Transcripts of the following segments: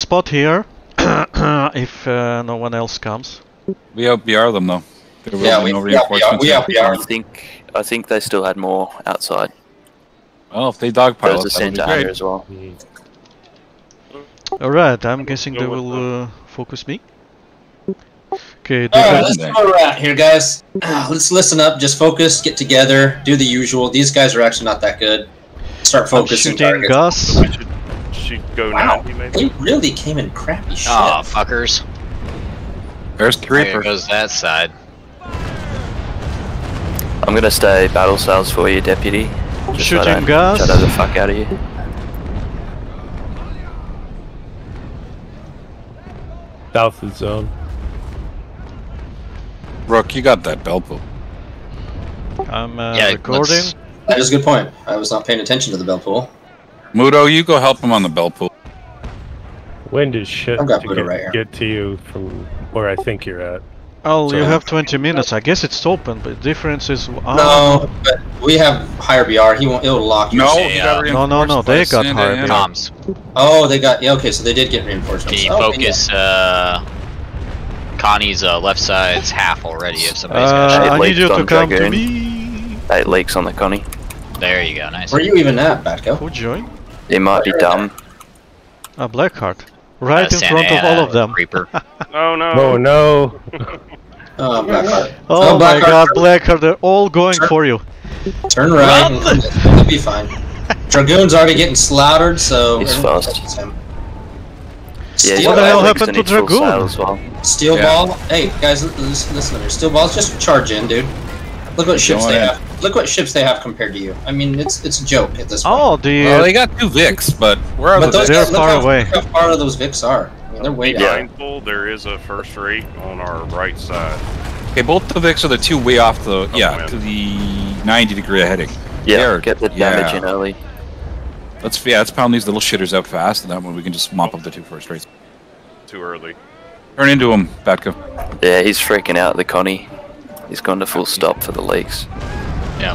spot here. If no one else comes. We outBR them though. There will Yeah, be we no reinforcements. outBR. I think they still had more outside. Well, if they dogpile There's a us, that'll be Santa Ana great. as well. Alright, I'm guessing they will focus me. Okay, Alright, let's see where we're at here, guys. Let's listen up, just focus, get together, do the usual. These guys are actually not that good. Start focusing. shooting Gus. We should go Wow, 90 maybe. they really came in crappy shit. Aw, fuckers. There's the There Reaper. goes that side. I'm gonna stay battle cells for you, deputy. Just so I Shooting don't gas. shadow the fuck out of you. South of zone. Rook, you got that bell pull. I'm Yeah, recording. let's- That is a good point. I was not paying attention to the bell pool. Mudo, you go help him on the bell pull. Wind is shit I've got to Buddha right here. get to you from where I think you're at. Oh, you So- have 20 minutes. I guess it's open, but the difference is. No, but we have higher BR. He won't. It'll lock you. No, Yeah. you got No, they got higher BR. Comms. Oh, they got. Yeah, okay, so they did get Can reinforcements. you Oh, focus Connie's left side's half already if somebody's got shit. shit. I need you to on come to Dragoon. me. 8 leaks on the Connie. There you go, nice. Where are you even at, Batco? Who joined? It might be dumb. Blackheart. Right in Santa front of all Ana of them. Reaper. Oh no. Oh no! Oh, Blackheart. Oh my Blackheart, god, Blackheart, they're all going Sure. for you. Turn right. And it'll be fine. Dragoon's already getting slaughtered, so. He's everyone fast. touches him. Yeah, Steel, What the hell leaks happened and to he's full Dragoon? sail as well. Steel Yeah. ball. Hey guys, listen to me. Steel balls, just charge in, dude. Look what ships Go they ahead. have. Look what ships they have compared to you. I mean, it's a joke at this point. Oh, the. Well, they got 2 Vicks, but where are but the those Vicks? They're guys, look far how, away. Look how far those Vicks are. I mean, they're way Be down. mindful, there is a first rate on our right side. Okay, both the Vicks are the 2 way off the man. to the 90-degree heading. Yeah, There, get the damage yeah. in early. Let's pound these little shitters out fast, and that way we can just mop up the 2 first rates. Too early. Turn into him, Batko. Yeah, he's freaking out, the Connie. He's gone to full stop for the leaks. Yeah.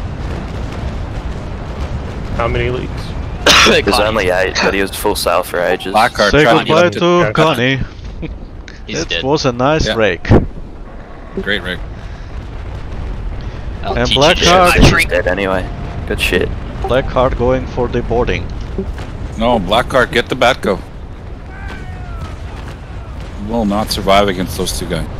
How many leaks? There's Connie, only 8, but he was full sail for ages. Blackheart Say trying to goodbye get up to Connie. he's It dead. was a nice Yeah. rake. Great, Rick. I'll And teach you to Blackheart- shoot my He's shrink. dead anyway. Good shit. Blackheart going for the boarding. No, Blackheart, get the Batko. You will not survive against those 2 guys.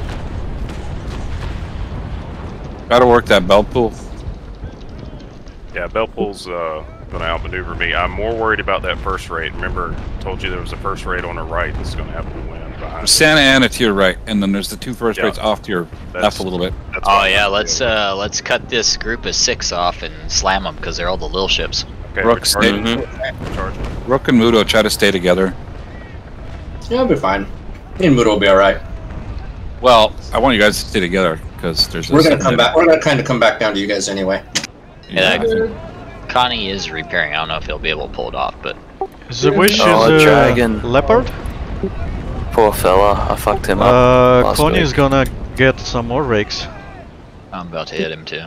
Gotta work that belt pool. Yeah, Bellpool's gonna outmaneuver me. I'm more worried about that first rate. Remember, I told you there was a first rate on the right that's gonna happen to win behind. There's Santa Ana to your right, and then there's the 2 first Yeah. rates off to your left a little bit. That's Oh what I'm yeah, gonna let's do. let's cut this group of 6 off and slam them because they're all the little ships. Okay, Rook, we're charging. stay- We're charging. Rook and Mudo try to stay together. Yeah, it'll be fine. Me and Mudo will be alright. Well, I want you guys to stay together because there's. We're gonna come back. We're gonna kind of come back down to you guys anyway. Yeah, Connie is repairing. I don't know if he'll be able to pull it off, but The wish Oh, is dragon. leopard. Poor fella, I fucked him up. last Connie week. is gonna get some more rakes. I'm about to hit him too.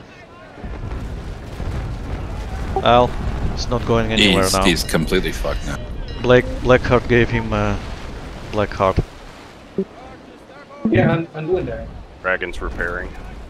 Al, it's not going anywhere now. he's completely fucked now. Blackheart gave him Blackheart. Yeah, I'm doing that. Dragon's repairing.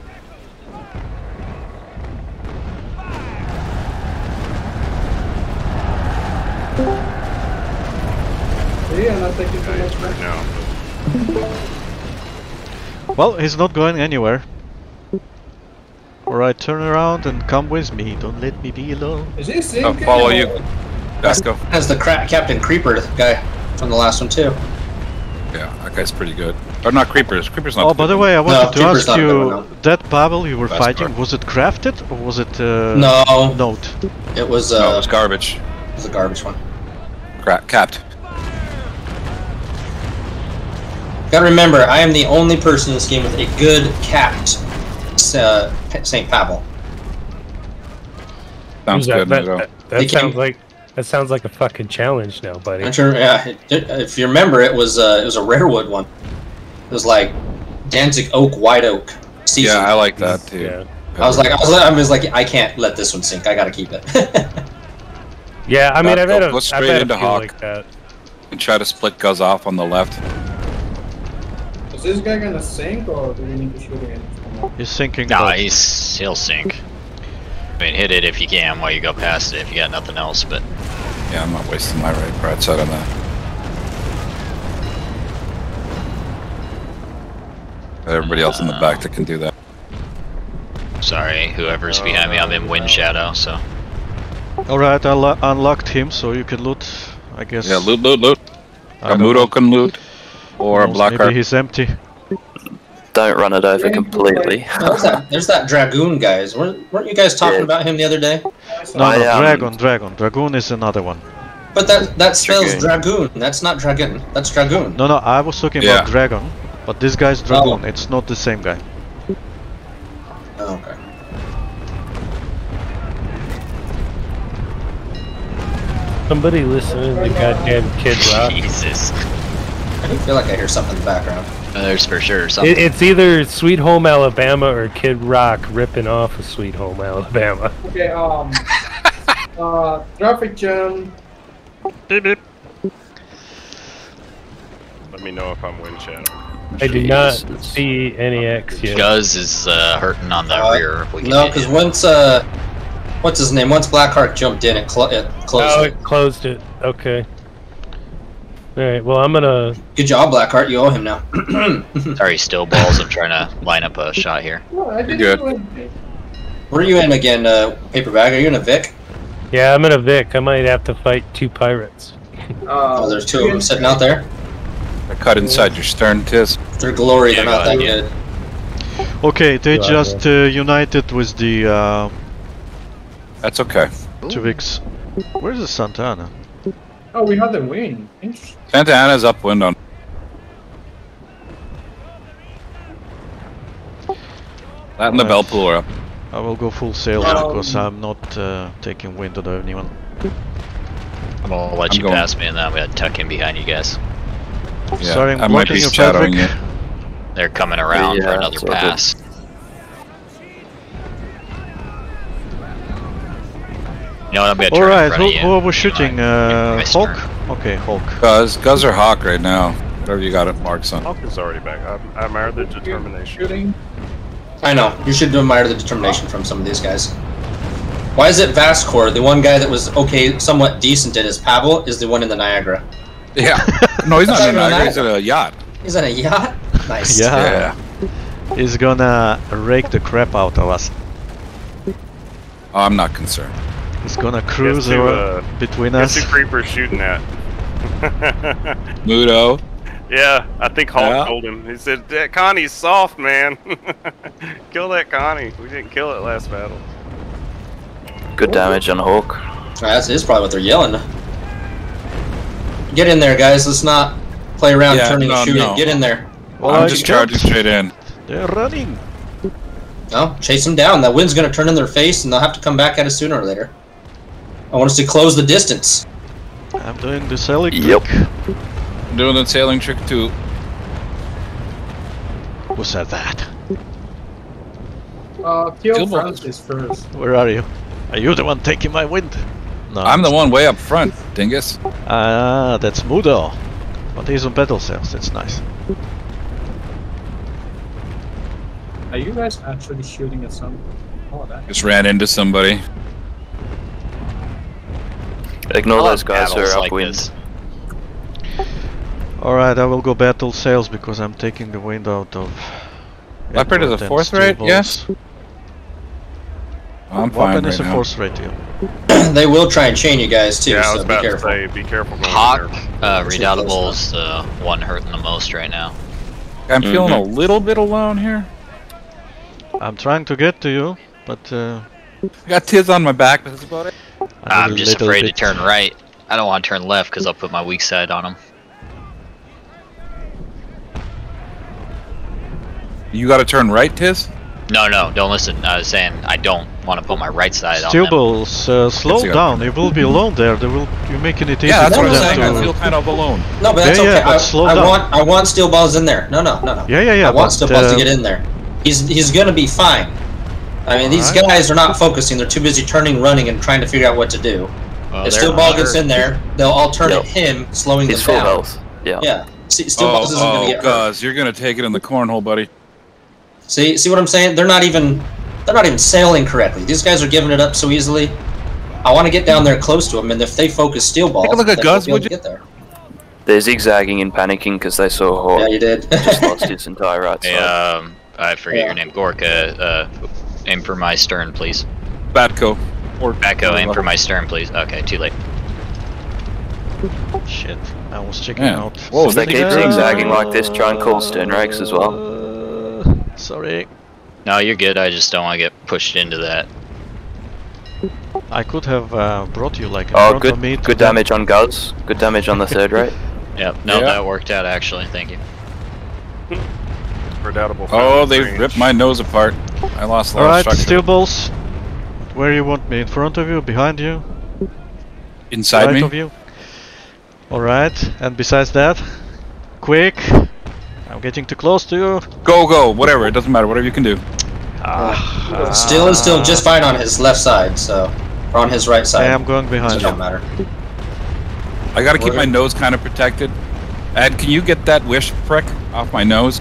Yeah, I'm not taking too Yeah, much he's right back. now. Well, he's not going anywhere. Alright, turn around and come with me. Don't let me be alone. Is this I'll follow you. Batko. Has the Captain Creeper guy from the last one too. Yeah, that guy's pretty good. Or not Creepers. Creepers not. Oh, by the way, I wanted to Creeper's ask not a good one, you, no. that Babel you were Best fighting, part. was it crafted or was it No, note? it was No, it was garbage. a garbage one. Capped. Gotta remember, I am the only person in this game with a good capped St. Pavel. Sounds Who's that? good. Mudo. They came- That sounds like a fucking challenge now, buddy. I'm sure, yeah, if you remember, it was a rarewood one. It was like Danzig Oak, White Oak. Season. Yeah, I like that too. Yeah. I was like, I can't let this one sink. I gotta keep it. Yeah, I mean, Go I've had straight a into few Hawk. like that. And try to split Guz off on the left. Is this guy gonna sink or do we need to shoot him? He's sinking. Nah, but he'll sink. I mean, hit it if you can while you go past it if you got nothing else, but... Yeah, I'm not wasting my right broadside on that. Got everybody else in the back that can do that. Sorry, whoever's behind me, I'm in wind shadow, so... Alright, I unlocked him, so you can loot, I guess. Yeah, loot, loot, loot. I don't Mudo know. can loot. Or a Maybe Blackheart. he's empty. Don't run it over completely. There's that Dragoon, guys. Weren't you guys talking Yeah. about him the other day? No, I, Dragon. Dragoon is another one. But that spells Dragoon. That's not Dragon. That's Dragoon. No, I was talking Yeah. about Dragon, but this guy's Dragoon. It's not the same guy. Oh, okay. Somebody listening to goddamn Kid Rock. Jesus. I feel like I hear something in the background. There's for sure something. It's either Sweet Home Alabama or Kid Rock ripping off of Sweet Home Alabama. Okay, traffic jam. Beep, beep. Let me know if I'm wind shadow. I do not Jesus. see any X yet. Guz is hurting on the rear. If we can No, hit because him. once what's his name? Once Blackheart jumped in, it closed Oh, it. it closed it. Okay. Alright, well, I'm gonna... Good job, Blackheart. You owe him now. Sorry, still balls. I'm trying to line up a shot here. No, I didn't Good. do anything. What are you in again, Paper Bag? Are you in a Vic? Yeah, I'm in a Vic. I might have to fight 2 pirates. Oh, there's 2 of them sitting out there. I cut inside your stern, Tiz. They're glory. Yeah, They're not go that ahead, good. Okay, they Right, just united with the That's okay. Tuvix. Where's the Santana? Oh, we had the win. Interesting. Santa Ana's upwind on. That and the bell pool are up. I will go full sail because I'm not taking wind of anyone. I'm gonna let I'm you going- pass me and then I'm gonna tuck in behind you guys. Yeah, Starting I might be blocking your shadowing you. Frederick. They're coming around for Yeah, another it's all good. pass. You know what? I'm gonna turn in Alright, front of you. who are we shooting? Mister. Hulk? Okay, Hulk. Guz or Hawk right now. Whatever you got it marks on. Hawk is already back. I admire the determination. Shooting. I know. You should admire the determination from some of these guys. Why is it Vascor, the one guy that was okay, somewhat decent in his Pavel, is the one in the Niagara? Yeah. No, he's not in Sorry about Niagara. He's that. at a yacht. He's on a yacht? Nice. Yeah. He's gonna rake the crap out of us. Oh, I'm not concerned. He's gonna cruise who, around between Guess us. who Creeper's shooting at? Mudo. Yeah, I think Hawk Yeah. told him. He said, "That Connie's soft, man. Kill that Connie. We didn't kill it last battle." Good damage on Hawk. That is probably what they're yelling. Get in there, guys. Let's not play around Yeah, turning no, and shooting. no. Get in there. Well, I'm I just can't. charging straight in. They're running. No, chase them down. That wind's going to turn in their face, and they'll have to come back at us sooner or later. I want us to close the distance. I'm doing the sailing Yep. trick. Doing the sailing trick too. Who said that? Kill Gilmore. Francis first. Where are you? Are you the one taking my wind? No. I'm the one way up front, dingus. Ah, that's Mudo. But he's on battle sails, that's nice. Are you guys actually shooting at some? Oh, that. Just ran into somebody. Ignore I love those guys who battles are like upwind. this. Alright, I will go battle sails because I'm taking the wind out of... Leopard is a Edward and fourth steel rate, balls. yes? I'm fine Weapon right is a now. fourth rate, yeah. They will try and chain you guys, too, Yeah, I so was be about to careful. say, be careful going Hawk, in there. Redoutable's the one hurting the most right now. I'm feeling a little bit alone here. I'm trying to get to you, but I got Tiz on my back, but that's about it. I'm just afraid to turn right. I don't want to turn left because I'll put my weak side on him. You gotta turn right, Tiz? No, don't listen. I was saying I don't want to put my right side on Steel them. balls, slow see. down. You will be alone there. You're making it easy Yeah, that's for what I'm them saying. I to... feel kind of alone. No, but that's Yeah, okay. yeah, but slow down. I want steel balls in there. No. Yeah, I want but, steel balls to get in there. He's gonna be fine. I mean, these Alright. guys are not focusing. They're too busy turning, running, and trying to figure out what to do. Well, If they're Steel Ball under- gets in there, they'll alternate Yep. him, slowing He's them full down. health. Yeah. Yeah. Steel Balls isn't going to get hurt. Guz, you're gonna take it in the cornhole, buddy. See what I'm saying? They're not even sailing correctly. These guys are giving it up so easily. I want to get down there close to them, and if they focus Steel Ball, Take a look at then we'll Guz, be able would to you? get there. They're zigzagging and panicking because they saw Hawk Yeah, you did. just lost his entire right Hey, side. I forget Yeah. your name. Gorka, aim for my stern, please. Batco. Backo, aim for my stern, please. Okay, too late. Shit, I was checking Yeah. out. Whoa, If they keep zigzagging like this, try and call stern rakes as well. Sorry. No, you're good. I just don't want to get pushed into that. I could have brought you like in Oh, front of me. good damage on Guz. Good damage on the third rate. Yep. No, Yeah. that worked out actually. Thank you. Redoubtable. Oh, they range. ripped my nose apart. I lost a lot of Alright, structure. Steel Balls. Where you want me? In front of you? Behind you? Inside right me. of you? Alright, and besides that, quick. I'm getting too close to you. Go, whatever. It doesn't matter. Whatever you can do. Still is still just fine on his left side, so or on his right side. I am going So behind it you. don't matter. I gotta keep Where- my nose kind of protected. Ed, can you get that wish prick off my nose?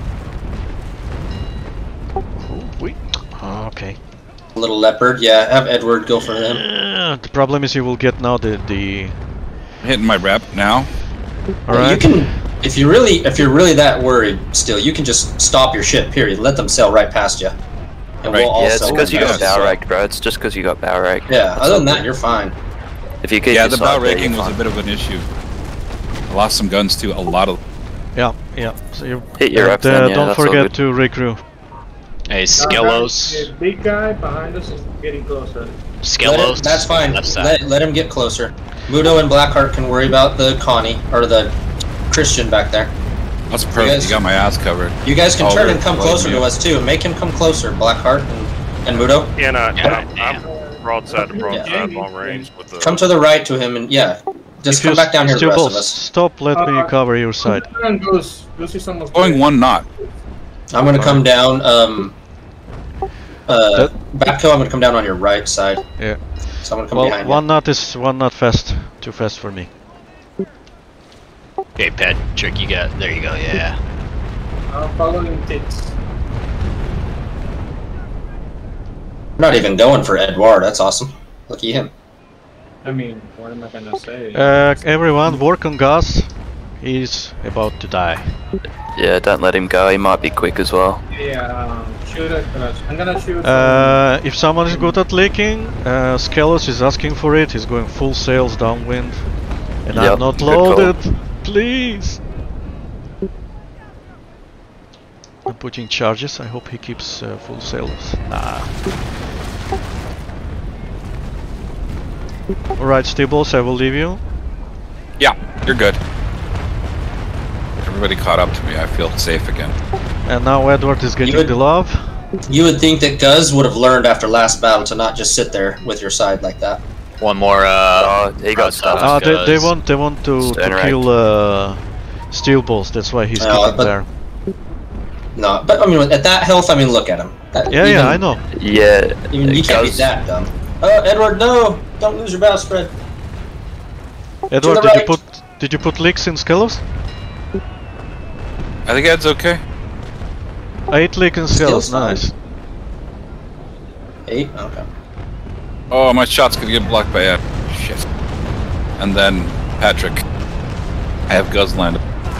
Wait. Okay. Little leopard, yeah. Have Edward go for him. The problem is you will get now the Hitting my rep now. Alright. You can, if you're really that worried, still, you can just stop your ship. Period. Let them sail right past you, and Right. we'll all Yeah, it's sail because you right got past bow raked, bro. It's just because you got bow raked. Yeah. Other than that, you're fine. If you keep Yeah, your the side bow there, raking you're was a fine. bit of an issue. I lost some guns too. A lot of. Yeah. So you Hit your and, reps then, yeah, don't that's all forget good. to recrew. Hey, Skelos. The big guy behind us is getting closer. Skelos. That's fine. Left side. Let him get closer. Mudo and Blackheart can worry about the Connie or the Christian back there. That's perfect. guys- You got my ass covered. You guys can Oh, turn they're and come loading closer me to up. us too. Make him come closer, Blackheart and Mudo. And Yeah, I'm broadside to broadside, Yeah. long range with the. Come to the right to him and yeah, just If come you back down here, the Steel rest Balls, of us. stop, let me cover your side. Go see someone's Going 1 knot. I'm gonna come down. Batco, I'm gonna come down on your right side. Yeah. So I'm gonna come Well, behind one knot is one knot fast. Too fast for me. Okay, Patrick, you got. There you go. Yeah. I'm following tits. you. Not even going for Edward. That's awesome. Lucky him. I mean, what am I gonna say? Everyone, work on Gus. He's about to die. Yeah, don't let him go. He might be quick as well. Yeah, shoot at us. I'm gonna shoot. If someone is good at leaking, Skelos is asking for it. He's going full sails downwind. And Yep, I'm not good call. loaded. Please. I'm putting charges. I hope he keeps full sails. Nah. Alright, Stables, I will leave you. Yeah, you're good. Everybody caught up to me. I feel safe again. And now Edward is getting would- the love. You would think that Guz would have learned after last battle to not just sit there with your side like that. One more. Oh, he got broadside stuck. They Gus. want to Stern kill Steel Balls. That's why he's No, keeping but- there. No, but I mean, at that health, I mean, look at him. Yeah, I know. Yeah, Even you can't be Guz- that dumb. Oh, Edward, no! Don't lose your bow spread. Edward, the did right. you put leaks in Skelos? I think Ed's okay. 8 leak in Skills Skelos, fine. nice. 8? Okay. Oh, my shot's gonna get blocked by Ed. Shit. And then Patrick. I have Guz landed.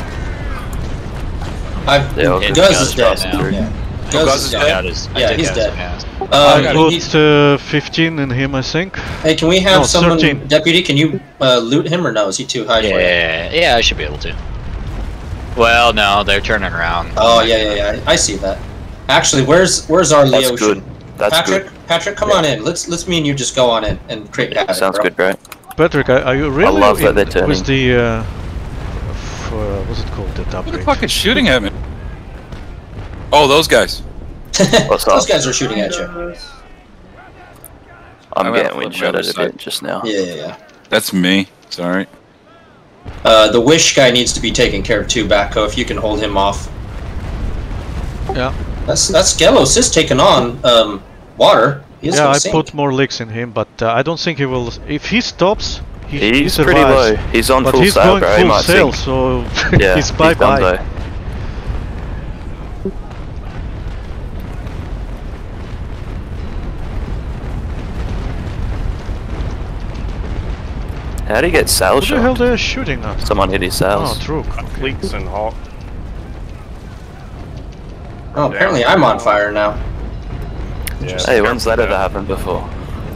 Yeah, okay. Guz Guz is dead. right now. Yeah. Guz Guz is is dead? I dead. got his. I Yeah, took he's out dead. his pass. I He- put 15 in him, I think. hey, can we have No, someone, 13. Deputy, can you loot him or no? Is he too high for you? Yeah, I should be able to. Well, no, they're turning around. Oh, yeah. I see that. Actually, where's our That's Leo? good. That's Patrick, good. Patrick, come on in. Let's me and you just go on in and create havoc. Sounds bro. good, bro. Patrick, are you really love that in they're turning. with the what's it called, that Who the upgrade? fuck is shooting at me? Oh, those guys. What's Those up? guys are shooting at you. I'm I'm getting gonna wind flip my other shotted a bit side. just now. Yeah. That's me. Sorry. The Wish guy needs to be taken care of too, Batco, if you can hold him off. Yeah, That's Skelos is taking on water. He is yeah, gonna I sink. put more leaks in him, but I don't think he will. If he stops, He He's pretty survives. low. He's on But full he's sail, going bro. He full might sail, sink. so Yeah, he's bye done, bye. though. How would he get sail What the hell shot? they're shooting at? Someone hit his Oh, sails. true. Fleets and Hawk. Oh, apparently I'm on fire now. Yeah, Hey, when's that careful ever happened before?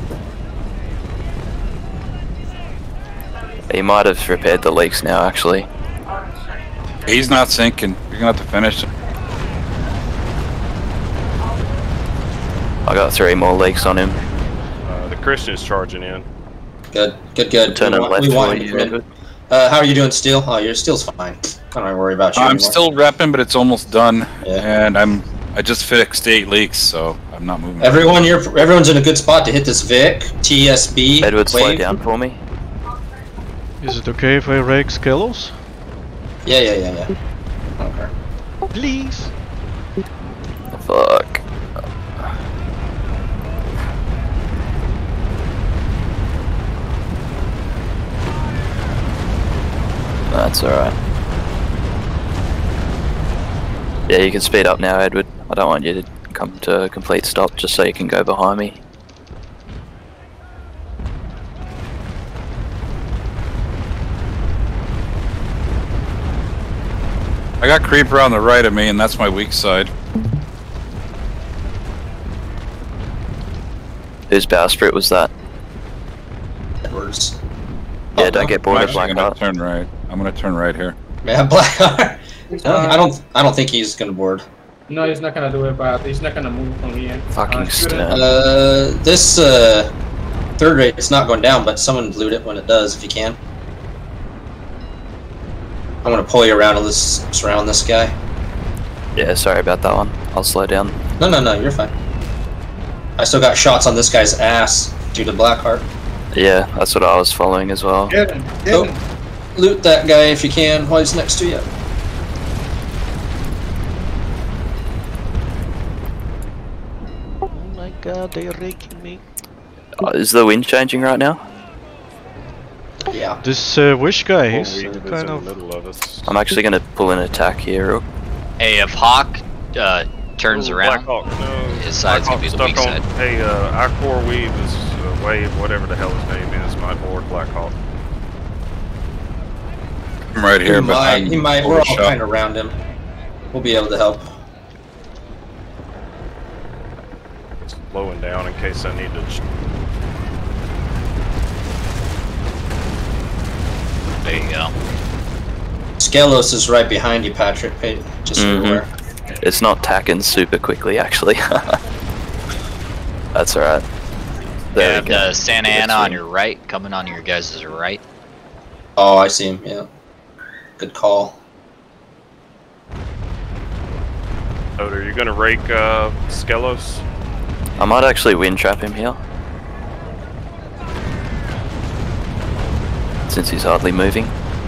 He might have repaired the leaks now, actually. He's not sinking. You're gonna have to finish him. I got 3 more leaks on him. The Christian is charging in. Good, good, good. Turning left we for want him you, to win. Edward. How are you doing, Steel? Oh, your Steel's fine. I don't worry about you I'm anymore. still repping, but it's almost done. Yeah. And I just fixed 8 leaks, so I'm not moving. Everyone's in a good spot to hit this Vic, TSB, Edward, slow wave. down for me. Is it okay if I rake Skelos? Yeah. Okay. Please. Fuck. That's alright. Yeah, you can speed up now, Edward. I don't want you to come to a complete stop just so you can go behind me. I got Creeper on the right of me, and that's my weak side. Whose bowsprit was that? Edwards. Yeah, don't get I'm bored of actually gonna Blackheart. turn right. I'm gonna turn right here. Yeah, Blackheart. I don't think he's gonna board. No, he's not gonna do it, but he's not gonna move from here. Fucking shoot him. stern. This third rate is not going down, but someone loot it when it does, if you can. I'm gonna pull you around and surround this guy. Yeah, sorry about that one. I'll slow down. No, you're fine. I still got shots on this guy's ass due to Blackheart. Yeah, that's what I was following as well. Get him, get Oh, him. loot that guy if you can while he's next to you. Oh my god, they're raking me. Is the wind changing right now? Yeah. This Wish guy, Full he's weave is kind in of... the middle of us. I'm actually going to pull an attack here. Rook. Hey, if Hawk turns Ooh, around, Black Hawk, no. his side's gonna be the Black weak Hawk's side. stuck on- Hey, our core weave is Wave, whatever the hell his name is, my board, Black Hawk. I'm right here, but He might. We're all kind of around him. We'll be able to help. Slowing down in case I need to. There you go. Skelos is right behind you, Patrick. Just so you're aware. It's not tacking super quickly, actually. That's alright. You There have we go. the Santa Ana on your right, coming on your guys' right. Oh, I see him. Yeah. Good call. Oda, you're gonna rake Skelos? I might actually wind trap him here. Since he's hardly moving.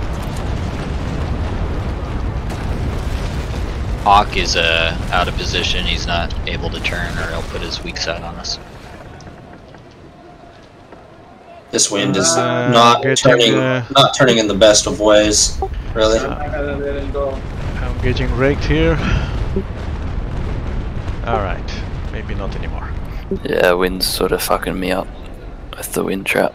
Hawk is out of position. He's not able to turn, or he'll put his weak side on us. This wind is getting, not turning in the best of ways. Really. I gotta let him go. I'm getting raked here. Alright, maybe not anymore. Yeah, wind's sort of fucking me up with the wind trap.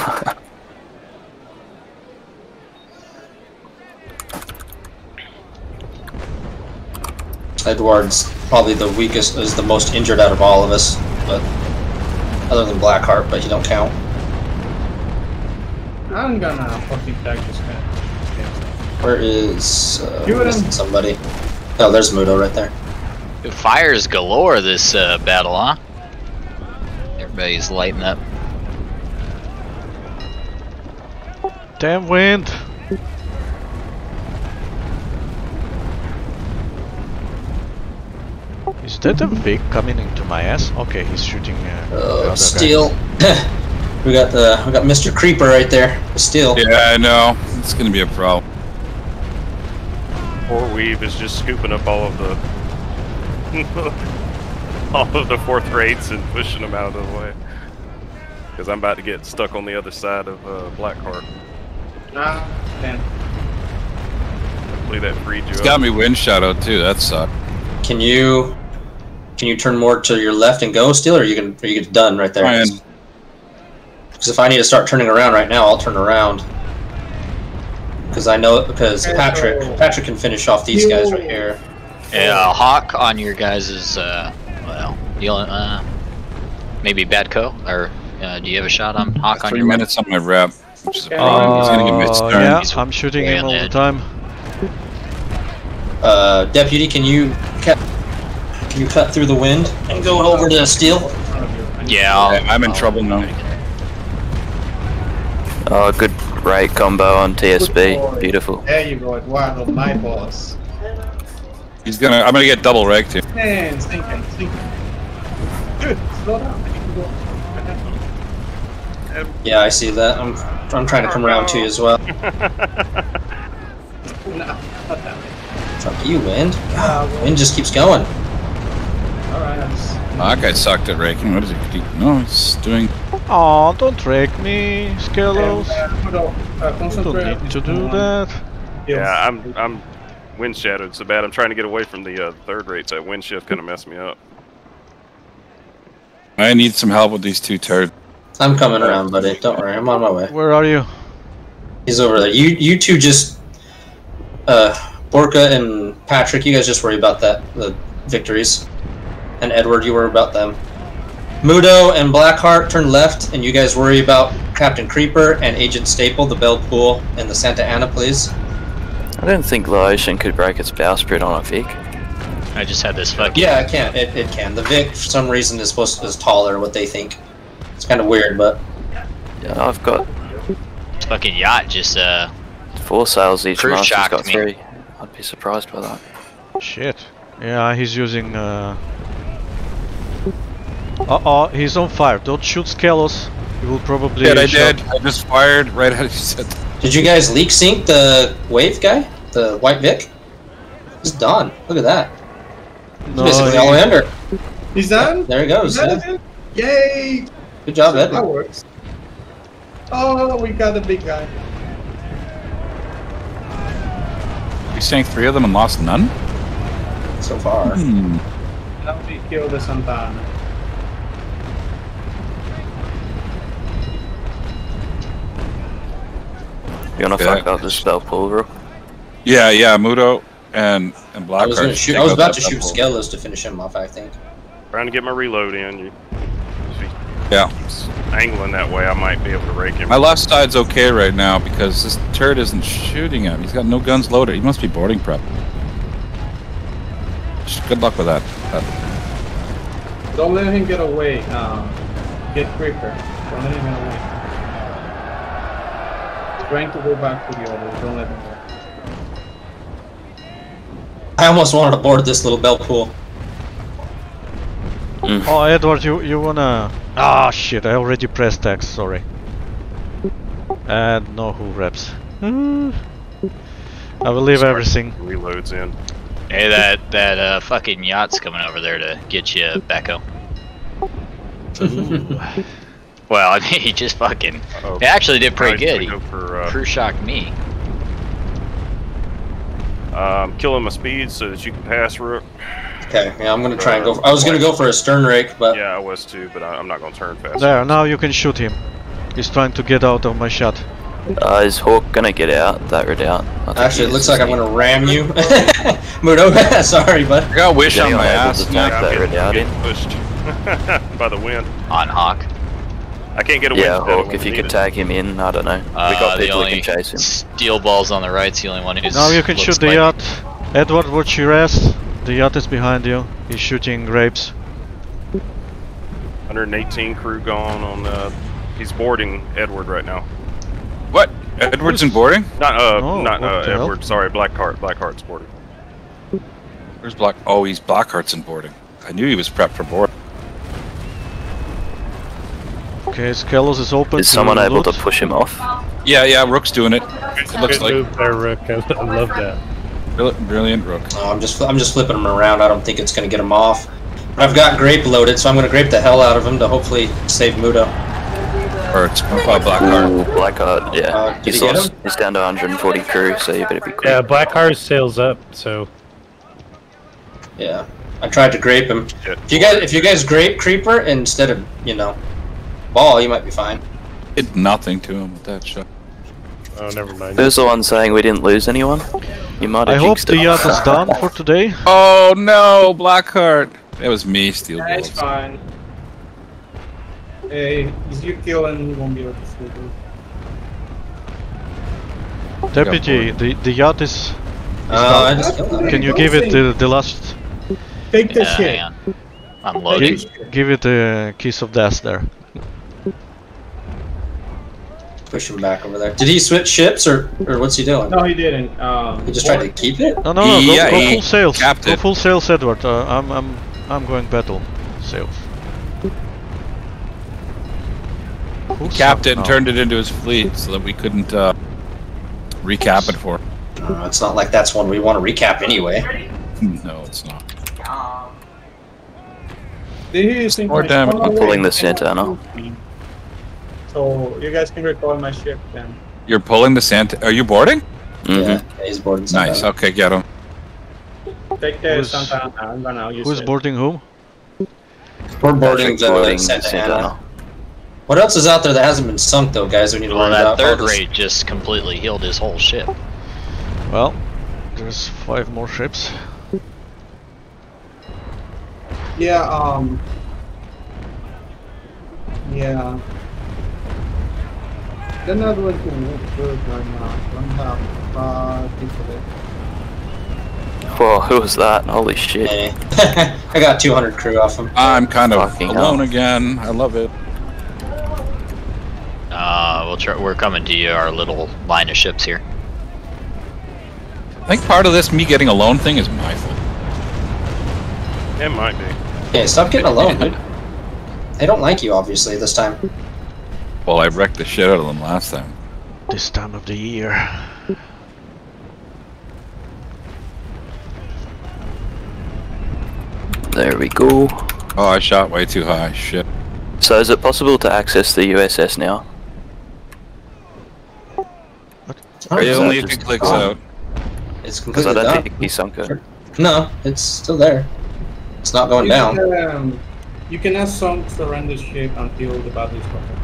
Edward's probably the weakest, is the most injured out of all of us, but other than Blackheart, but he don't count. I'm gonna fucking tag this guy. Where is You and missing him. somebody? Oh, there's Mudo right there. Fires galore this battle, huh? Everybody's lighting up. Damn wind! Is that a Vic coming into my ass? Okay, he's shooting the other guy. Steel. we got Mr. Creeper right there. Steel. Yeah, I know. It's gonna be a problem. Core weave is just scooping up all of the all of the fourth rates and pushing them out of the way. Because I'm about to get stuck on the other side of Blackheart. Ah, damn. Hopefully that freed you It's up. got me wind shadow too. That sucked. Can you turn more to your left and go still, or are you done right there? Ryan, Because if I need to start turning around right now, I'll turn around. Because Patrick can finish off these guys right here. Yeah, Hawk on your guys' well, maybe Badco, or do you have a shot on Hawk on 3 your minutes on my rep, which is a problem. He's gonna get me stern. Yeah, He's I'm shooting way him on all the the edge. time. Deputy, can you cut through the wind and go over to steel? Yeah, I'm in trouble now. Oh, good rate combo on TSB. Beautiful. There you go, Eduardo, my boss. I'm gonna get double ranked here. Man, stinking. Dude, slow down. I need to go. Yeah, I see that. I'm trying to come around to you as well. No, not that way. Fuck you, wind. God, wind just keeps going. Alright, That guy sucked at raking. What is he? No, he's doing. Oh, don't rake me, Skelos. You concentrate. don't need to do that. Yeah, I'm wind shadowed so bad. I'm trying to get away from the third rates. That wind shift kind of messed me up. I need some help with these two turds. I'm coming around, buddy. Don't worry, I'm on my way. Where are you? He's over there. You two just Borka and Patrick, you guys just worry about the victories. And Edward, you worry about them. Mudo and Blackheart turn left, and you guys worry about Captain Creeper and Agent Staple, the Bell Pool, and the Santa Ana, please. I don't think Laotian could break its bowsprit on a Vic. I just had this fucking. Yeah, it can. It can. The Vic, for some reason, is taller. What they think. It's kind of weird, but Yeah, I've got fucking yacht just 4 sails each. Cruise Master's shocked got me. 3. I'd be surprised by that. Shit. Yeah, he's using. He's on fire. Don't shoot Skelos. He will probably. I shot- did. I just fired right at his head. did you guys leak sync the wave guy, the White Vic? He's done. Look at that. He's No, basically all the way under. He's done? There he goes. Yeah. Yay! Good job, That Ed. works. Oh, we got the big guy. We sank 3 of them and lost none. So far. Now we kill the Santana. You wanna Yeah. fuck up the spell pool, Rook? Yeah, Mudo and Blackheart. I was gonna shoot. I was about to shoot Skelos to finish him off, I think. Trying to get my reload in. If he Yeah. keeps angling that way, I might be able to rake him. My left side's okay right now because this turd isn't shooting him. He's got no guns loaded. He must be boarding prep. Good luck with that. Don't let him get away. Get Creeper. Don't let him get away. He's trying to go back to the others. Don't let him go. I almost wanted to board this little Bell Pool. Oh, Edward, you wanna? Ah, shit! I already pressed X. Sorry. And no who reps. I will leave everything. Reloads in. Hey, that fucking yacht's coming over there to get you, Becco. Well, I mean, he just fucking. Uh-oh. He actually did pretty Alright, good. so He go for, crew shocked me. killing my speed so that you can pass, Rook. Okay, yeah, I'm gonna try and go. I was gonna go for a stern rake, but Yeah, I was too, but I'm not going to turn fast. There, now you can shoot him. He's trying to get out of my shot. Is Hawk gonna get out that redoubt? I think actually, he it looks is, like I'm isn't he? gonna ram you. Mudo, sorry, bud. I got wish Yeah, on you're my able ass. to now. take that redoubt in. Pushed by the wind. On Hawk. I can't get a wind. Yeah, pedal Hawk, when if you I could need tag him in, I don't know. We got The people who only can chase him. steel balls on the right's the only one who's. Now you can looks shoot the like- yacht. Edward, watch your ass. The yacht is behind you. He's shooting grapes. 118 crew gone on. He's boarding Edward right now. What? Edward's in boarding? Not Oh, what the hell? Edward. Sorry, Blackheart. Blackheart's boarding. Where's Black? Oh, he's Blackheart's in boarding. I knew he was prepped for board. Okay, Skelos is open. Is someone able to loot. push him off? Yeah, Rook's doing it. It looks Good like move there, Rook. I love that. brilliant Rook. Oh, I'm just flipping him around. I don't think it's gonna get him off. But I've got grape loaded, so I'm gonna grape the hell out of him to hopefully save Mudo. Or it's called Blackheart. Ooh, Blackheart, yeah. Did you get him? He's down to 140 crew, so you better be quick. Yeah, Blackheart sails up, so Yeah. I tried to grape him. Shit. If you guys grape Creeper instead of, you know, Ball, you might be fine. Did nothing to him with that shot. oh, never mind. Who's the one saying we didn't lose anyone? You might I have hope jinxed the it. yacht is done for today. Oh no, Blackheart! It was me, Steel Yeah, it's Balls. fine. Hey, is you kill and you won't be able to sleep. Deputy, the yacht is I just killed him. can you give it the last... Take the Yeah, shit. hang on. I'm loading. Give it a kiss of death there. Push him back over there. Did he switch ships or what's he doing? No, he didn't. He just tried to keep it? No, go Yeah, go he full sails. capped Go it. full sails, Edward. I'm going battle sails. Full Capped sail it and now. turned it into his fleet so that we couldn't recap it for him. It's not like that's one we want to recap anyway. No, it's not. Do you think More my damage. ship- I'm pulling the Santana. So you guys can recall my ship then. You're pulling the Santa. Are you boarding? Mm-hmm. Yeah, he's boarding something. Nice. Okay, get him. Take the Who's- Santa Ana. I'm gonna use Who's it. boarding whom? We're boarding the Boarding Santa Ana. Santana. What else is out there that hasn't been sunk though, guys? We need to Well, worry that about third all this- rate just completely healed his whole ship. Well, there's 5 more ships. Yeah, yeah. They're not going to move good right now. Don't have people there. Whoa, who was that? Holy shit. Hey. I got 200 crew off him. I'm kind of Fucking alone hell. again. I love it. We're coming to you, our little line of ships here. I think part of this me getting alone thing is my fault. It might be. Hey, stop getting alone, dude. They don't like you, obviously, this time. Well, I wrecked the shit out of them last time. This time of the year. There we go. Oh, I shot way too high. Shit. So is it possible to access the USS now? Yeah, is only that if it just clicks gone? out. It's Because I completely don't done. think he sunk it. No, it's still there. It's not going down. You cannot surrender ship until the battle is over.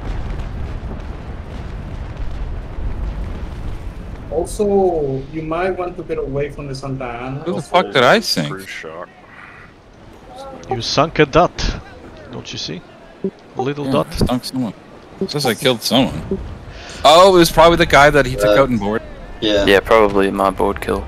Also, you might want to get away from the Santa Ana. Who the fuck did I sink? Cruise shock. You sunk a dot. Don't you see? A little Yeah, dot. stunk someone. It says I killed someone. Oh, it was probably the guy that he took out and board. Yeah. Yeah, probably my board kill.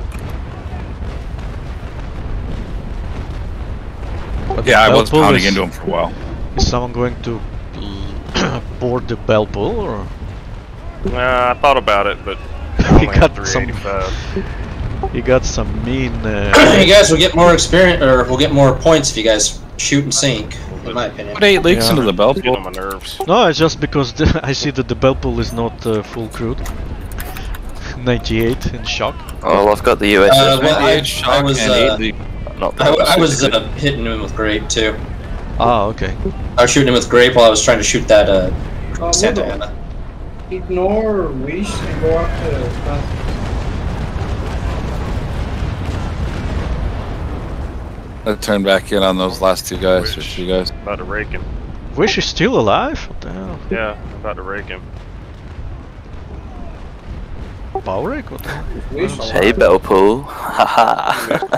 But the Yeah, I was Belpool pounding is- into him for a while. Is someone going to board the Belpool or? Nah, I thought about it, but He got some. 385. He got some mean. You guys will get more experience, or we'll get more points if you guys shoot and sink, in my opinion. Put 8 leaks Yeah. into the belt. Get on my nerves. No, it's just because I see that the Belpool is not full crewed. 98 in shock. Oh, I've got the USS. well, I 98 shock was, and 8 leak. Not I was hitting him with grape too. Ah, okay. I was shooting him with grape while I was trying to shoot that Santa Mudo, Ana. ignore Wish and go after Santa. I turned back in on those last 2 guys. Which- Just you guys. About to rake him. Wish is still alive? What the hell? Yeah, about to rake him. Power rake? What the hell? Wish. Hey, Belpool. Haha.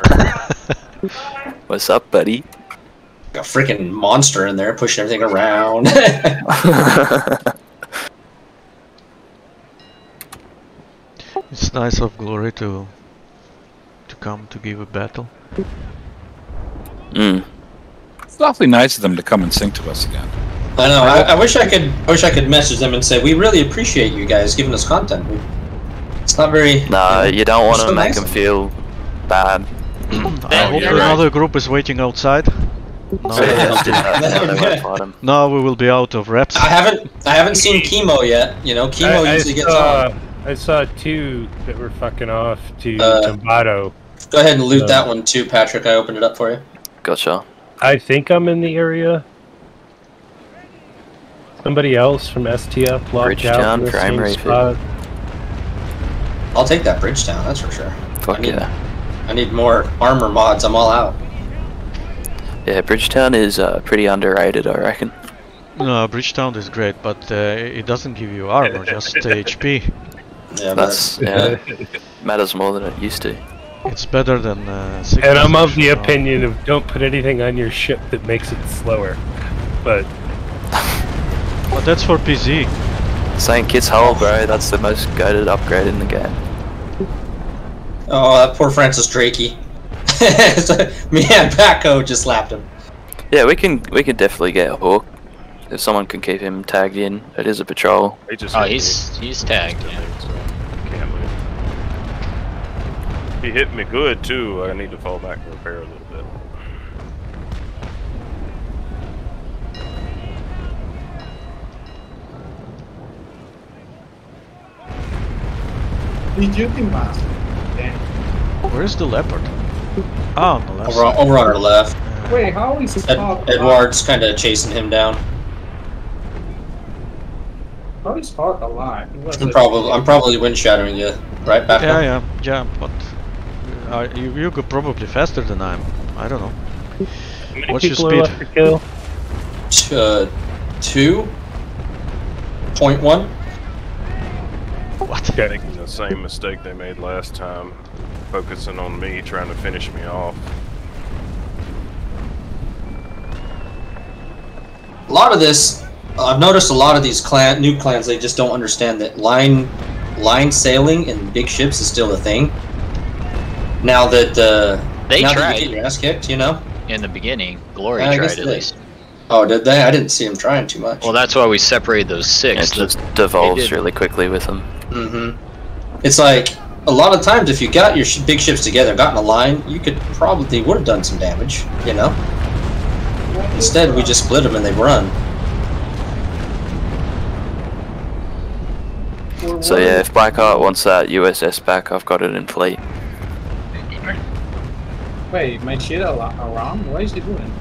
What's up, buddy? A freaking monster in there pushing everything around. It's nice of Glory to come to give a battle. Mm. It's awfully nice of them to come and sing to us again. I know. I wish I could message them and say we really appreciate you guys giving us content. It's not very. Nah, you don't want It's to so make nice. them feel bad. I hope you're right. another group is waiting outside. No, So yeah, Yeah. do that, they won't fight 'em. no, we will be out of reps. I haven't seen Chemo yet. You know, Chemo usually gets on. I saw 2 that were fucking off to Uh, Tumbato. Go ahead and loot that one too, Patrick. I opened it up for you. Gotcha. I think I'm in the area. Somebody else from STF locked Bridgetown, out in the frame same rate. spot. I'll take that Bridgetown, that's for sure. Fuck yeah. I need more armor mods, I'm all out. Yeah, Bridgetown is pretty underrated, I reckon. No, Bridgetown is great, but it doesn't give you armor, just HP. Yeah, That's matters more than it used to. It's better than And I'm of the opinion of don't put anything on your ship that makes it slower. But But that's for PZ. St. Kitts Hull, bro, that's the most goated upgrade in the game. Oh, that poor Francis Drakey. Me and Paco just slapped him. Yeah, we can definitely get a Hawk. If someone can keep him tagged in, it is a patrol. He just Oh, hit me. he's tagged. Yeah. So can't move. He hit me good too. I need to fall back and repair a little bit. He's shooting master. Damn. Where's the leopard? Ah, on the left Over, side. over on our left. Wait, how is Hawk Edward's kind of chasing him down. How is Hawk alive? He was I'm probably wind shadowing you, right, Paco? Yeah, but you go probably faster than I don't know. how many What's your people are speed? left to kill? 2.1. What? Making the same mistake they made last time, focusing on me, trying to finish me off. A lot of this, I've noticed a lot of these new clans, they just don't understand that line sailing in big ships is still a thing. Now that They now that tried. you get your ass kicked, you know. In the beginning, Glory Yeah, I tried guess at they- least. Oh, did they? I didn't see him trying too much. Well, that's why we separated those It six. just devolves did. really quickly with them. It's like a lot of times if you got your big ships together, got in a line, you could probably would have done some damage, you know. Instead, we just split them and they run. So yeah, if Blackheart wants that USS back, I've got it in fleet. Wait, my shit around? What is he doing?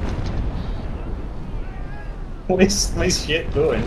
What is my shit doing?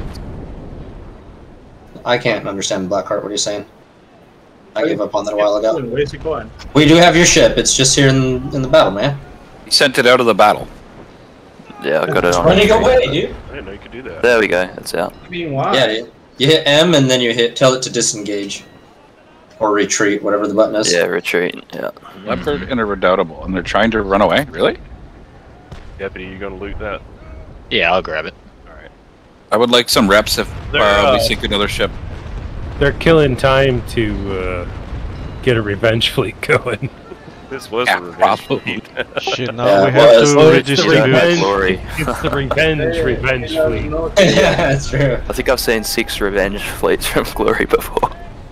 I can't understand Blackheart. What are you saying? I gave up on that a while ago. Where is he going? We do have your ship. It's just here in the battle, man. He sent it out of the battle. Yeah, I've got it on. Running away, dude. I didn't know you could do that. There we go, it's out. I mean, why? Yeah, dude. You hit M and then you tell it to disengage. Or retreat, whatever the button is. Yeah, retreat, yeah. Leopard and a Redoubtable, and they're trying to run away? Really? Deputy, you gonna loot that? Yeah, I'll grab it. Alright. I would like some reps if They're, we sink another ship. They're killing time to get a revenge fleet going. This was Yeah, a revenge probably. fleet. Shit, now Yeah, we it have was. to Oh, it's the redistribute. revenge. Glory. It's the revenge fleet. Yeah, that's true. I think I've seen 6 revenge fleets from Glory before.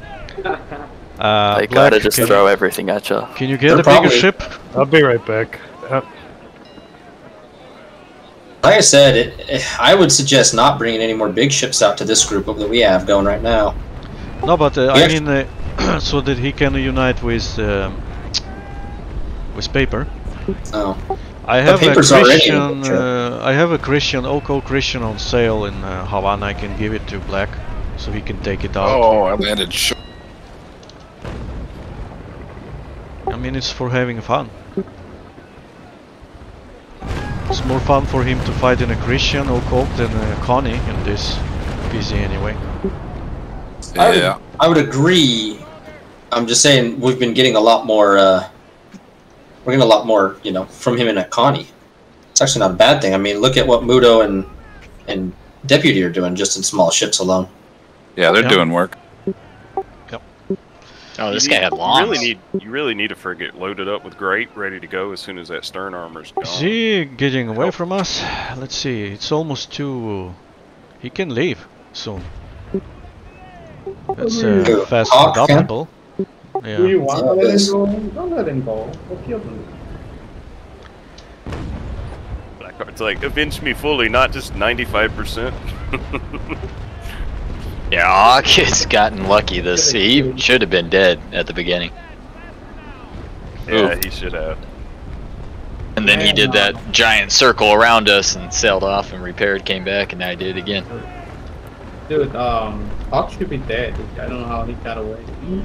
They Black, gotta just can, throw everything at you. can you get They're a bigger probably- ship? I'll be right back. Like I said, I would suggest not bringing any more big ships out to this group that we have going right now. No, but I Yeah. mean, so that he can unite with Paper. Oh. I have a Paper's already in the Christian. picture. I have a Christian, Oko Christian on sale in Havana. I can give it to Black, so he can take it out. Oh, I landed short. I mean, it's for having fun. It's more fun for him to fight in a Christian Oko than a Connie in this PC anyway. Yeah. I would agree. I'm just saying we've been getting a lot more. We're getting a lot more, you know, from him and at Connie. It's actually not a bad thing. I mean, look at what Mudo and Deputy are doing just in small ships alone. Yeah, they're Yeah. doing work. Oh, this guy had longs. You really need to frigate loaded up with grape, ready to go as soon as that stern armor's gone. Is he getting away from us? Let's see. It's almost 2. He can leave soon. That's Who? fast Hawk can? adaptable. Do Yeah. you want to Yeah, let this- him go? Don't let him go. We'll kill him. Blackheart's like, avenge me fully, not just 95%. Yeah, Hawk has gotten lucky this. He should have been dead at the beginning. Yeah, he should have. And then he did that giant circle around us and sailed off and repaired, came back, and now he did it again. Dude, Hawk should be dead. I don't know how he got away.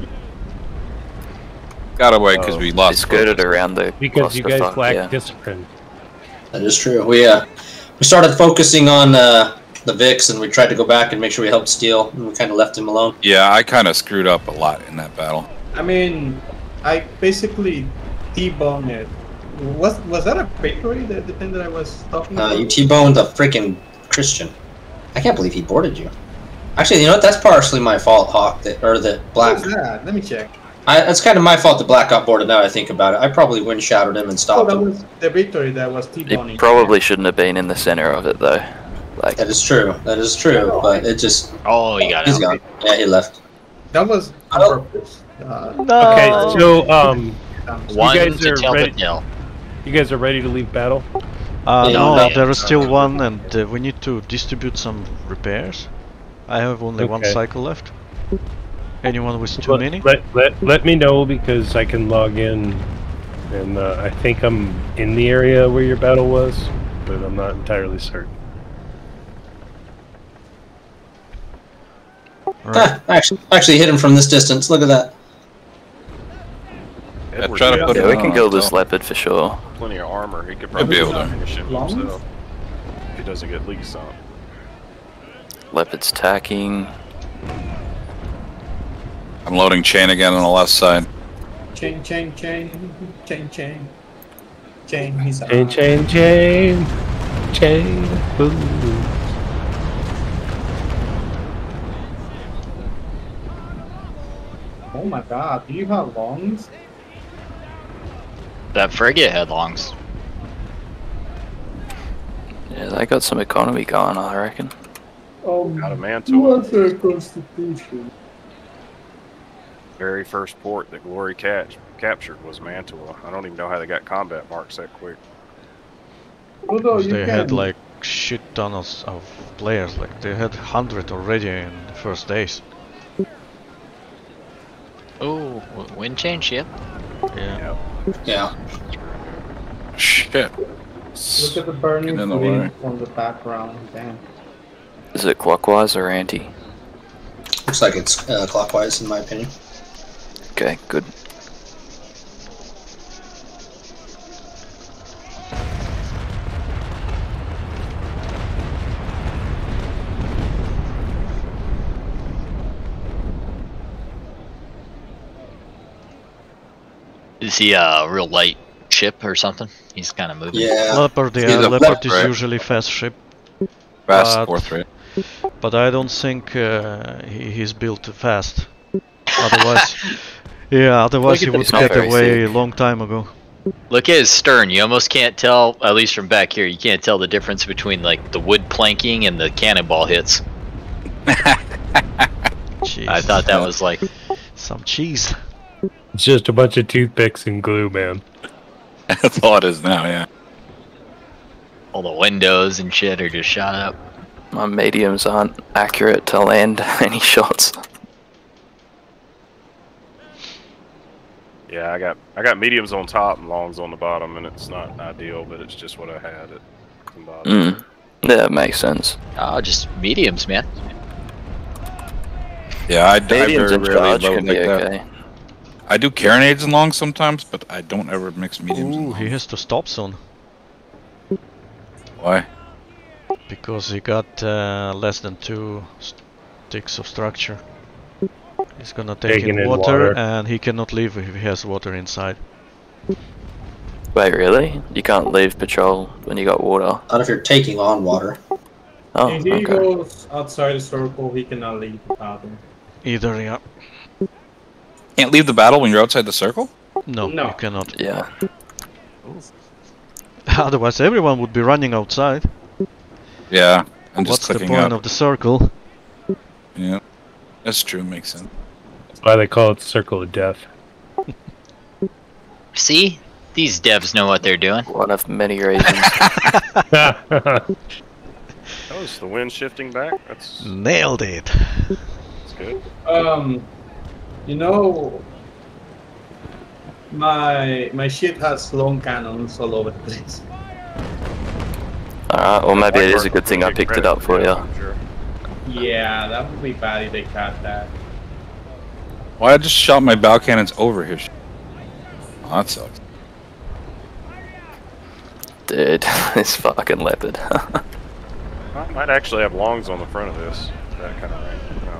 Got away because we They lost. skirted focus. around the Because you guys clusterfuck, lack yeah. discipline. That is true. We started focusing on the Vix, and we tried to go back and make sure we helped Steel, and we kind of left him alone. Yeah, I kind of screwed up a lot in that battle. I mean, I basically T-boned it. Was that a victory? The thing that I was talking about? You T-boned the freaking Christian. I can't believe he boarded you. Actually, you know what? That's partially my fault, Hawk. That Black. What was that? Let me check. It's kind of my fault that Black got boarded. Now I think about it, I probably wind shadowed him and Oh, stopped that him. was the victory that was He T-boning. probably shouldn't have been in the center of it though. Like, That is true. That is true. But it just Oh, he got he's out. gone. Yeah, he left. That was on Oh. purpose. Okay, so One guys to are tell ready- the tale. you guys are ready to leave battle? Yeah, No, no. there is still one, and we need to distribute some repairs. I have only one Okay. cycle left. Anyone with too many? Let me know because I can log in, and I think I'm in the area where your battle was, but I'm not entirely certain. Right. Actually hit him from this distance. Look at that. Edward, try to you put got yeah, we can kill Oh, this no. leopard for sure. plenty of armor. He could I'd be probably able to. finish him Lungs? himself if he doesn't get leaks on. Leopard's tacking. I'm loading chain again on the left side. Chain. He's out. Chain. Ooh. Oh my god, do you have lungs? That frigate had longs. Yeah, they got some economy going, I reckon. Got a Mantua. What's a constitution? Very first port that Glory captured was Mantua. I don't even know how they got combat marks that quick. Although Because you they can, had like shit ton of players. Like they had 100 already in the first days. Oh, wind change, yep. Yeah. Yeah. Shit. look at the burning Get in the fleet way. on the background. Damn. Is it clockwise or anti? Looks like it's clockwise in my opinion. Okay, good. Is he a real light ship or something? He's kind of moving. Yeah. Leopard, He's yeah, a Leopard is Leopard. usually fast ship, Fast But- fourth rate. but I don't think he's built fast. Otherwise, yeah, otherwise he Look at would this, not get very away safe. a long time ago. Look at his stern. You almost can't tell, at least from back here, you can't tell the difference between like the wood planking and the cannonball hits. Jeez. I thought that was like, Some cheese. It's just a bunch of toothpicks and glue, man. That's all it is now, yeah. all the windows and shit are just shot up. My mediums aren't accurate to land any shots. Yeah, I got mediums on top and longs on the bottom, and it's not ideal, but it's just what I had at the bottom. Yeah, it makes sense. Oh, just mediums, man. Yeah, I Mediums very in rarely charge load can like be that. okay. I do carronades and longs sometimes, but I don't ever mix mediums and Ooh, he longs. has to stop soon Why? because he got less than 2 sticks of structure. He's gonna take Taking in in water, water. and he cannot leave if he has water inside. Wait, really? You can't leave patrol when you got water? Not if you're taking on water. Oh, if he okay. goes outside the circle, he cannot leave the battle. Either, yeah. Can't leave the battle when you're outside the circle? No, No. you cannot. Yeah. Otherwise, everyone would be running outside. Yeah, I'm just What's the clicking point out. of the circle? Yeah, that's true. Makes sense. That's why they call it Circle of Death. See? These devs know what they're doing. One of many reasons. Oh, is the wind shifting back? That's Nailed it. good. You know, my ship has long cannons all over the place. Alright, or maybe it is a good thing I picked it up for you. Sure. Yeah, that would be bad if they caught that. Well, I just shot my bow cannons over his. Oh, that sucks. Dude, this fucking leopard. I might actually have longs on the front of this. That kind of range.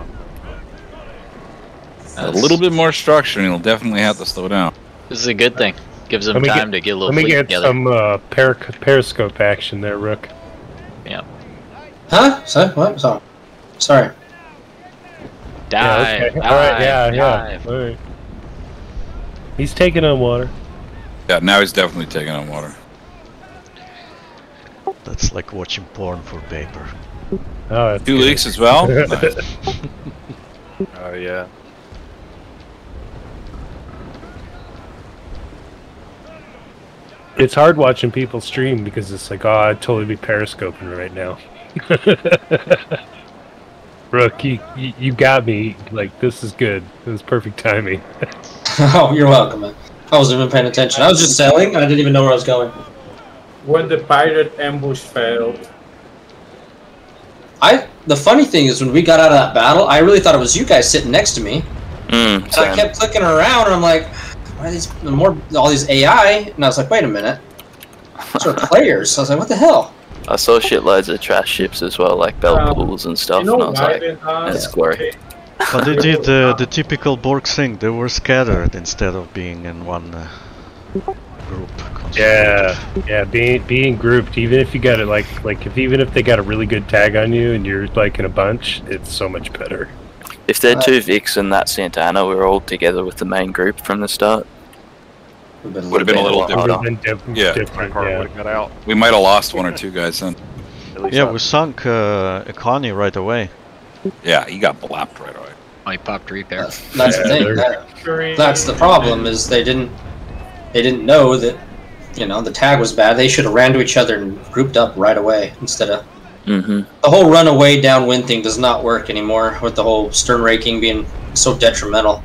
A little bit more structure, and he'll definitely have to slow down. This is a good thing. Gives them time to get a little Let me fleet get together. some periscope action there, Rook. Yeah. Huh? What? Sorry. Dive. Okay. Alright, yeah. dive. Alright. He's taking on water. Yeah, now he's definitely taking on water. That's like watching porn for paper. Oh, that's 2 good. leaks as well. Nice. Oh yeah. It's hard watching people stream because it's like, oh, I'd totally be periscoping right now. Rook, you got me. Like, this is good. It was perfect timing. Oh, you're welcome, man. I wasn't even paying attention. I was just sailing. I didn't even know where I was going. When the pirate ambush failed. The funny thing is, when we got out of that battle, I really thought it was you guys sitting next to me. And I Same. kept clicking around, and I'm like, why are these all these AI? And I was like, wait a minute. Those are players. I was like, what the hell? I saw shitloads of trash ships as well, like bell pools and stuff, You know and I was why like, they that's glory. But they did the typical Borg thing. They were scattered instead of being in one group. Yeah, being grouped, even if you got it even if they got a really good tag on you and you're like in a bunch, it's so much better. If they're 2 Vics and that Santana were all together with the main group from the start, Would have been a little It would have different. been Yeah. different. Car Yeah. would have got out. We might have lost 1 or 2 guys then. At least Yeah, I- we sunk Ekani right away. Yeah, he got blapped right away. I popped repair. That's the thing. That's the problem. Is they didn't know that, the tag was bad. They should have ran to each other and grouped up right away instead of. The whole runaway downwind thing does not work anymore with the whole stern raking being so detrimental.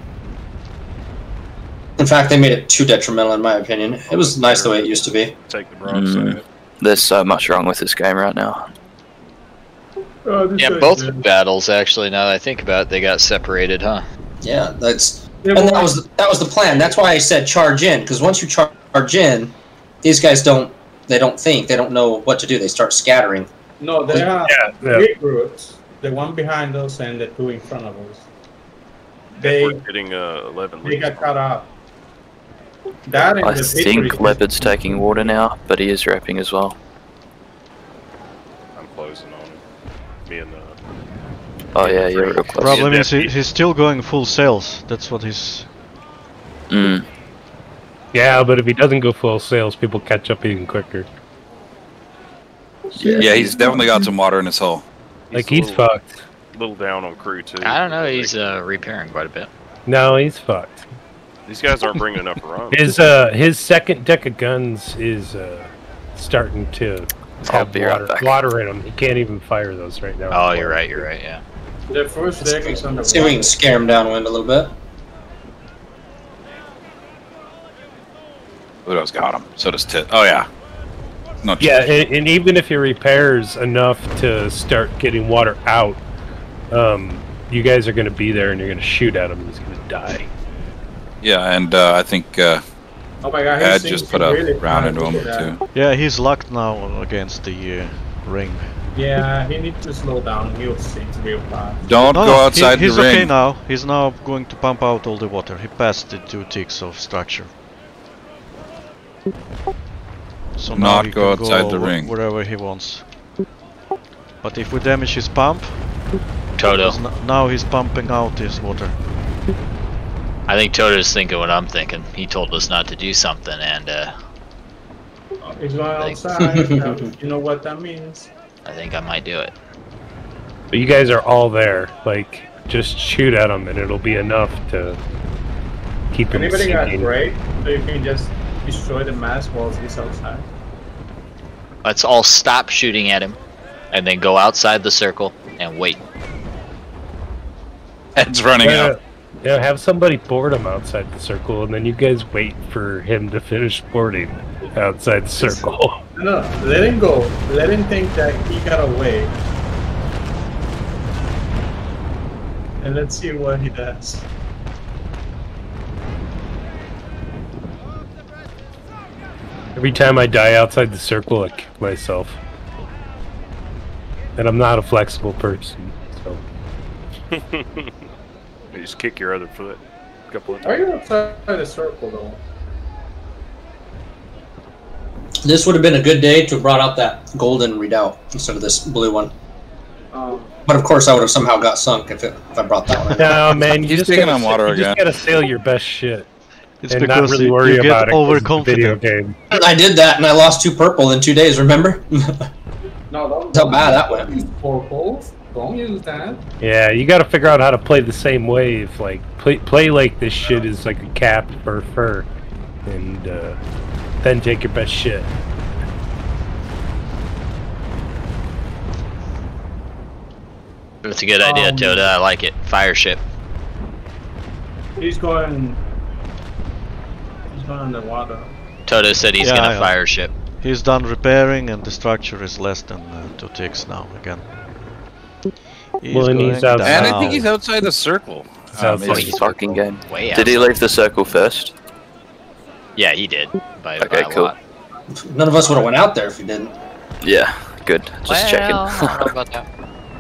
In fact, they made it too detrimental in my opinion. It was nice the way it used to be. take the broadside. there's so much wrong with this game right now. Yeah, both battles actually. Now that I think about it, they got separated, huh? Yeah, that was the plan. That's why I said charge in, because once you charge in, these guys don't think, they don't know what to do. They start scattering. No, they have Yeah. 3 groups. The one behind us and the 2 in front of us. We're getting 11 They leaks. got caught up. That and I the think victory- Leopard's taking water now, but he is repping as well. I'm closing on him. Me and Oh yeah, you're real close. Problem is deputy. he's still going full sails. That's what he's. Mm. Yeah, but if he doesn't go full sails, people catch up even quicker. Yeah, he's definitely got some water in his hull. Like, a he's little, fucked. little down on crew too. I don't know. He's repairing quite a bit. No, he's fucked. These guys aren't bringing enough runs. His second deck of guns is starting to I'll have be right back. water in them. He can't even fire those right now. Oh, you're right. You're right. Yeah. The first deck is on the See if we can scare them downwind a little bit. Udo's got him. So does Tit. Oh yeah. No. Yeah, and even if he repairs enough to start getting water out, you guys are going to be there and you're going to shoot at him and he's going to die. Yeah, and I think Oh my god, Ed he just seems put to a really round into try to him get out. too. Yeah, he's locked now against the ring. Yeah, he needs to slow down. He'll sink real fast. Don't No, go no, outside he's the ring. okay now. He's now going to pump out all the water. He passed the 2 ticks of structure. So now Not he go can outside go the ring. wherever he wants. But if we damage his pump, Toto. now he's pumping out his water. I think Toto's thinking what I'm thinking. He told us not to do something, and He's going outside. You know what that means. I think I might do it. But you guys are all there. Like, just shoot at him and it'll be enough to keep him Anybody got sinking. great, so you can just destroy the mast while he's outside. Let's all stop shooting at him, and then go outside the circle and wait. Ed's running out. Yeah, have somebody board him outside the circle, and then you guys wait for him to finish boarding outside the circle. No, let him go. Let him think that he got away. And let's see what he does. Every time I die outside the circle, I kick myself. And I'm not a flexible person, so. You just kick your other foot a couple of Why are times. you outside the circle though? This would have been a good day to have brought out that golden redoubt instead of this blue one. But of course, I would have somehow got sunk if I brought that one. No, man, you He's just taking gotta on water you just again. gotta sail your best shit. It's and not because really you, worry you about get it 'cause it's a video overconfident. game. I did that, and I lost 2 purple in 2 days. Remember? No, don't. How bad that went. Don't use purples. Don't use that. Yeah, you gotta figure out how to play the same wave. Like, play like this shit is like a cap for fur. And, then take your best shit. That's a good idea, Toda. I like it. Fire ship. He's going. He's going underwater. Toda said he's Yeah, gonna yeah. fire ship. He's done repairing and the structure is less than 2 ticks now again. Well, and he's outside. And I down. think he's outside the circle. outside. Maybe. This fucking game. Way Did he outside. leave the circle first? Yeah, he did. By Okay, a cool. lot. None of us would have went out there if you didn't. Yeah, good. Just checking. I don't know about that.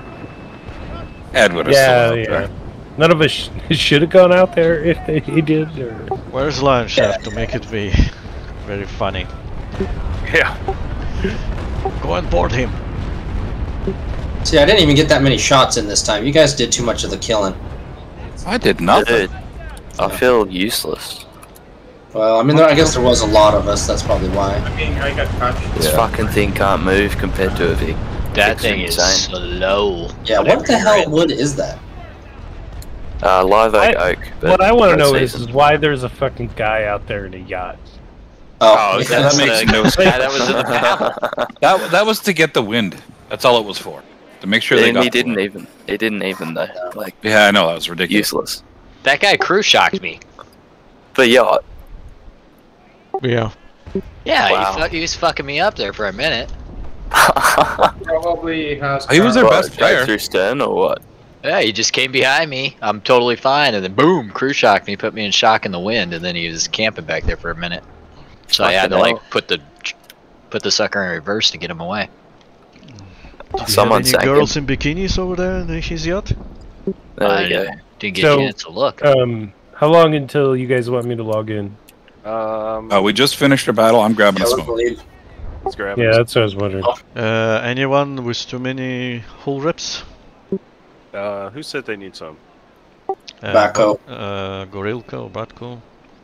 Ed would have Yeah, still out yeah. there. None of us should have gone out there if he did. Or... Where's Lion Chef to make it be very funny? Yeah. Go and board him. See, I didn't even get that many shots in this time. You guys did too much of the killing. I did nothing. Dude, I feel useless. Well, I mean, I guess there was a lot of us. That's probably why. I mean, I got touched. This fucking thing can't move compared to a V. That It's thing is insane. slow. Yeah, what the hell wood is that? Live oak oak. but What I want to no know is season. why there's a fucking guy out there in a yacht. Oh, Oh, yeah, that makes no sense. Yeah, that was in the battle. That was to get the wind. That's all it was for. To make sure they And got. he the didn't wind. even. He didn't even though. Like Yeah, I know that was ridiculous. useless. That guy crew shocked me. But yacht. Yeah. Yeah, Wow. he was fucking me up there for a minute. Probably has. He was their What, best player. Jack through stern or what? Yeah, he just came behind me. I'm totally fine, and then boom, crew shocked me, put me in shock in the wind, and then he was camping back there for a minute. So I had to Fucking like put the sucker in reverse to get him away. Do you Someone have sank any him. girls in bikinis over there in his yacht? There I we go. didn't get So, a chance to look. How long until you guys want me to log in? We just finished a battle. I'm grabbing Yeah, a let's smoke. leave. Let's grab Yeah, it. that's what I was wondering. Anyone with too many hull reps? Who said they need some? Baco. Gorilka or Batko?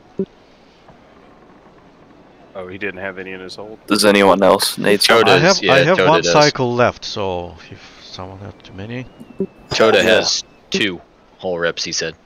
Oh, he didn't have any in his hold? Does anyone else need some? Choda I does, have I have Toda one does. cycle left, so if someone had too many. Choda Yeah. has 2 whole reps, he said.